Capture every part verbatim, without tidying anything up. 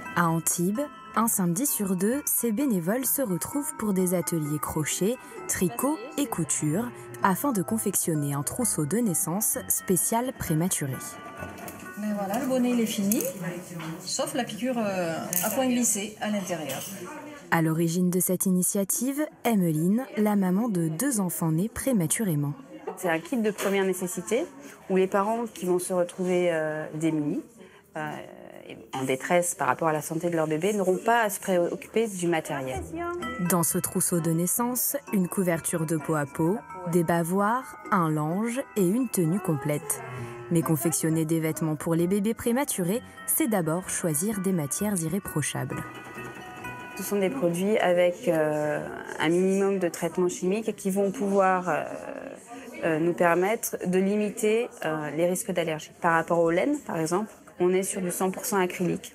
À Antibes, un samedi sur deux, ces bénévoles se retrouvent pour des ateliers crochet, tricot et couture afin de confectionner un trousseau de naissance spécial prématuré. Mais voilà, le bonnet il est fini, sauf la piqûre euh, à point glissé à l'intérieur. À l'origine de cette initiative, Emmeline, la maman de deux enfants nés prématurément. C'est un kit de première nécessité où les parents qui vont se retrouver euh, démunis, euh, en détresse par rapport à la santé de leur bébé, n'auront pas à se préoccuper du matériel. Dans ce trousseau de naissance, une couverture de peau à peau, des bavoirs, un lange et une tenue complète. Mais confectionner des vêtements pour les bébés prématurés, c'est d'abord choisir des matières irréprochables. Ce sont des produits avec euh, un minimum de traitements chimiques qui vont pouvoir euh, euh, nous permettre de limiter euh, les risques d'allergie. Par rapport aux laines, par exemple, on est sur du cent pour cent acrylique.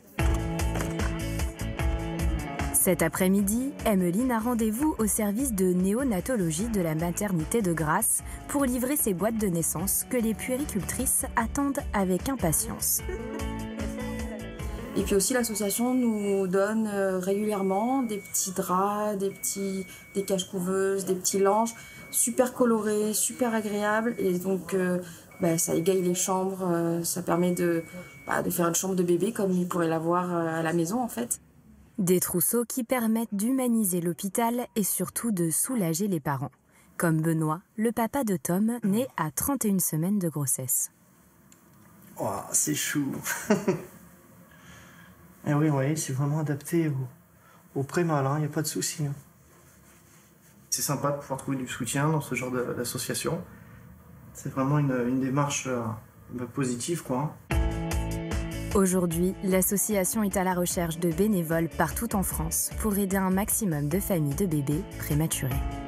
Cet après-midi, Emmeline a rendez-vous au service de néonatologie de la maternité de Grasse pour livrer ses boîtes de naissance que les puéricultrices attendent avec impatience. Et puis aussi l'association nous donne régulièrement des petits draps, des, petits, des caches-couveuses, des petits langes super colorés, super agréables. Et donc euh, bah, ça égaye les chambres, euh, ça permet de, bah, de faire une chambre de bébé comme il pourrait l'avoir à la maison en fait. Des trousseaux qui permettent d'humaniser l'hôpital et surtout de soulager les parents. Comme Benoît, le papa de Tom, né à trente et une semaines de grossesse. Oh, c'est chou. Et oui, oui, c'est vraiment adapté au, au pré-mal, il n'y a pas de souci. Hein. C'est sympa de pouvoir trouver du soutien dans ce genre d'association. C'est vraiment une, une démarche euh, positive, quoi. Aujourd'hui, l'association est à la recherche de bénévoles partout en France pour aider un maximum de familles de bébés prématurés.